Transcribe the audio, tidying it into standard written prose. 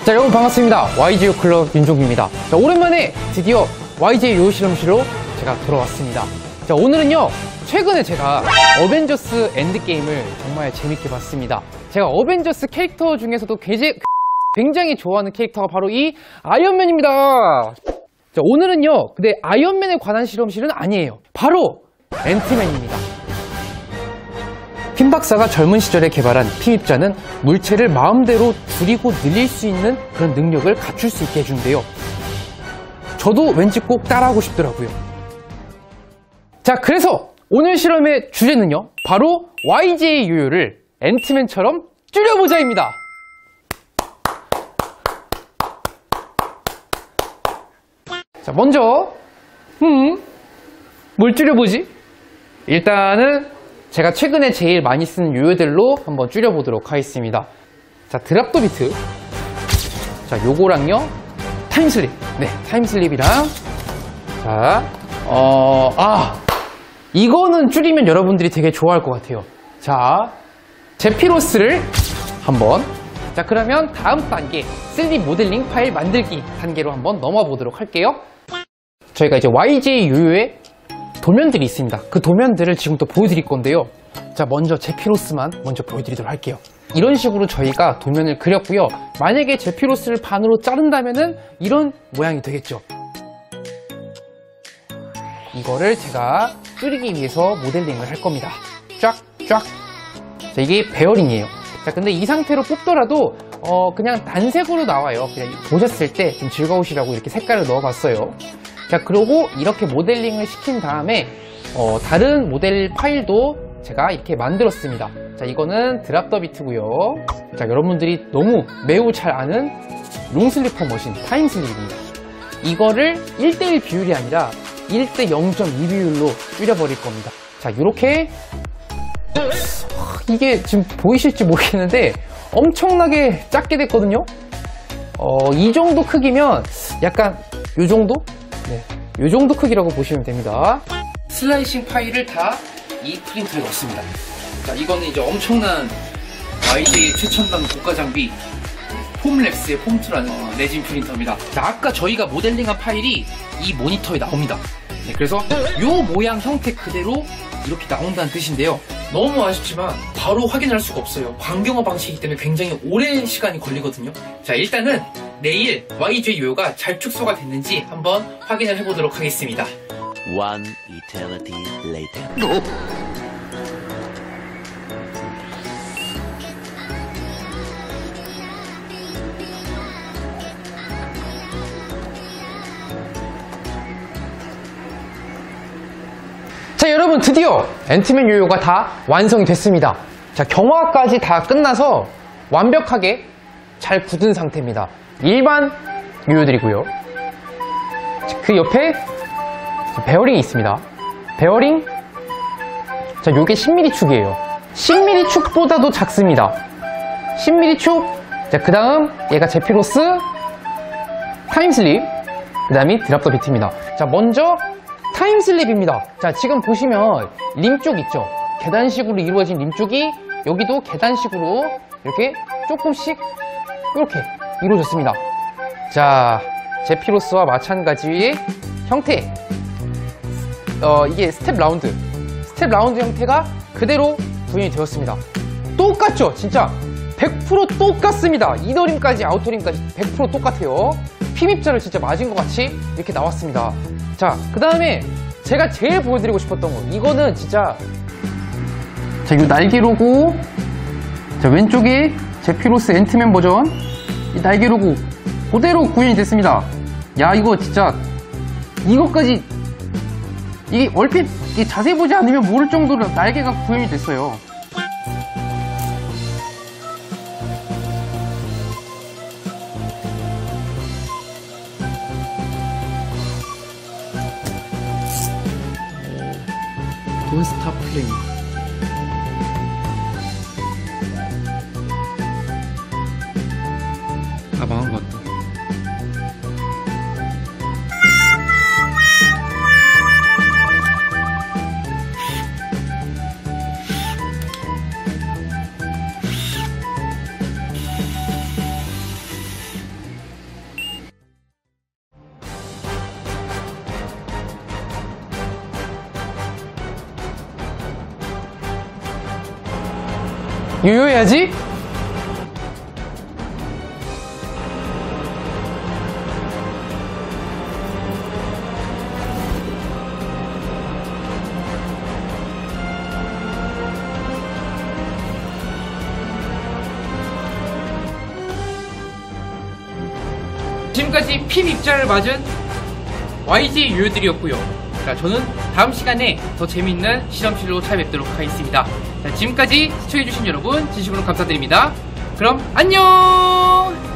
자, 여러분 반갑습니다. YJ 요클럽 윤종입니다. 자, 오랜만에 드디어 YJ 요요 실험실로 제가 돌아왔습니다. 자, 오늘은요, 최근에 제가 어벤져스 엔드게임을 정말 재밌게 봤습니다. 제가 어벤져스 캐릭터 중에서도 굉장히 좋아하는 캐릭터가 바로 이 아이언맨입니다. 자, 오늘은요, 근데 아이언맨에 관한 실험실은 아니에요. 바로 앤트맨입니다. 핀 박사가 젊은 시절에 개발한 피입자는 물체를 마음대로 줄이고 늘릴 수 있는 그런 능력을 갖출 수 있게 해주는데요. 저도 왠지 꼭 따라하고 싶더라고요. 자, 그래서 오늘 실험의 주제는요, 바로 YJ 요요를 앤트맨처럼 줄여보자입니다. 자, 먼저 뭘 줄여보지? 일단은 제가 최근에 제일 많이 쓰는 요요들로 한번 줄여보도록 하겠습니다. 자, 드랍더 비트. 자, 요거랑요, 타임슬립. 네, 타임슬립이랑. 자, 이거는 줄이면 여러분들이 되게 좋아할 것 같아요. 자, 제피로스를 한번. 자, 그러면 다음 단계, 3D 모델링 파일 만들기 단계로 한번 넘어가 보도록 할게요. 저희가 이제 YJ 요요의 도면들이 있습니다. 그 도면들을 지금부터 보여드릴 건데요. 자, 먼저 제피로스만 먼저 보여드리도록 할게요. 이런 식으로 저희가 도면을 그렸고요. 만약에 제피로스를 반으로 자른다면은 이런 모양이 되겠죠. 이거를 제가 줄이기 위해서 모델링을 할 겁니다. 쫙. 자, 이게 베어링이에요. 자, 근데 이 상태로 뽑더라도 그냥 단색으로 나와요. 그냥 보셨을 때 좀 즐거우시라고 이렇게 색깔을 넣어봤어요. 자, 그리고 이렇게 모델링을 시킨 다음에 다른 모델 파일도 제가 이렇게 만들었습니다. 자, 이거는 드랍더 비트고요. 자, 여러분들이 너무 매우 잘 아는 롱슬리퍼 머신 타임슬립입니다. 이거를 1:1 비율이 아니라 1:0.2 비율로 줄여버릴 겁니다. 자, 이렇게 이게 지금 보이실지 모르겠는데 엄청나게 작게 됐거든요. 이 정도 크기면 약간 요 정도? 네, 요 정도 크기라고 보시면 됩니다. 슬라이싱 파일을 다 이 프린터에 넣습니다. 자, 이거는 이제 엄청난 YJ 최첨단 고가 장비 폼랩스의 폼2라는 레진 프린터입니다. 자, 아까 저희가 모델링한 파일이 이 모니터에 나옵니다. 네, 그래서 요 모양 형태 그대로 이렇게 나온다는 뜻인데요. 너무 아쉽지만 바로 확인할 수가 없어요. 광경화 방식이기 때문에 굉장히 오랜 시간이 걸리거든요. 자, 일단은 내일 YJ 요요가 잘 축소가 됐는지 한번 확인을 해보도록 하겠습니다. One eternity later. 자, 여러분, 드디어 앤트맨 요요가 다 완성이 됐습니다. 자, 경화까지 다 끝나서 완벽하게 잘 굳은 상태입니다. 일반 요요들이고요. 그 옆에 베어링이 있습니다. 베어링. 자, 요게 10mm 축이에요. 10mm 축보다도 작습니다. 10mm 축. 자, 그 다음 얘가 제피로스, 타임슬립, 그 다음이 드랍더 비트입니다. 자, 먼저 타임슬립입니다. 자, 지금 보시면 림 쪽 있죠? 계단식으로 이루어진 림 쪽이 여기도 계단식으로 이렇게 조금씩 이렇게 이루어졌습니다. 자, 제피로스와 마찬가지의 형태. 이게 스텝 라운드 형태가 그대로 구현이 되었습니다. 똑같죠? 진짜 100% 똑같습니다. 이너림까지 아우터림까지 100% 똑같아요. 핀입자를 진짜 맞은 것 같이 이렇게 나왔습니다. 자, 그 다음에 제가 제일 보여드리고 싶었던 거, 이거는 진짜, 자, 이 날개 로고. 자, 왼쪽에 제피로스 앤트맨 버전, 이 날개 로고 그대로 구현이 됐습니다. 야, 이거 진짜 이것까지, 이게 얼핏 자세히 보지 않으면 모를 정도로 날개가 구현이 됐어요. Don't stop playing. 아, 망한 것 같다. 요요해야지. 지금까지 핀 입자를 맞은 YG 요요들이었고요. 자, 저는 다음 시간에 더 재미있는 실험실로 찾아뵙도록 하겠습니다. 자, 지금까지 시청해주신 여러분 진심으로 감사드립니다. 그럼 안녕!